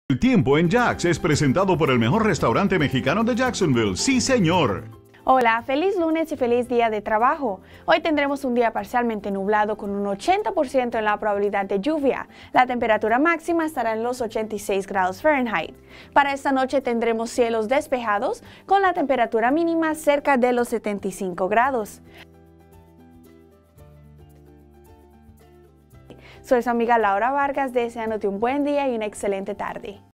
El tiempo en Jax es presentado por el mejor restaurante mexicano de Jacksonville. Sí, señor. Hola, feliz lunes y feliz día de trabajo. Hoy tendremos un día parcialmente nublado con un 80% en la probabilidad de lluvia. La temperatura máxima estará en los 86 grados Fahrenheit. Para esta noche tendremos cielos despejados con la temperatura mínima cerca de los 75 grados. Soy su amiga Laura Vargas, deseándote un buen día y una excelente tarde.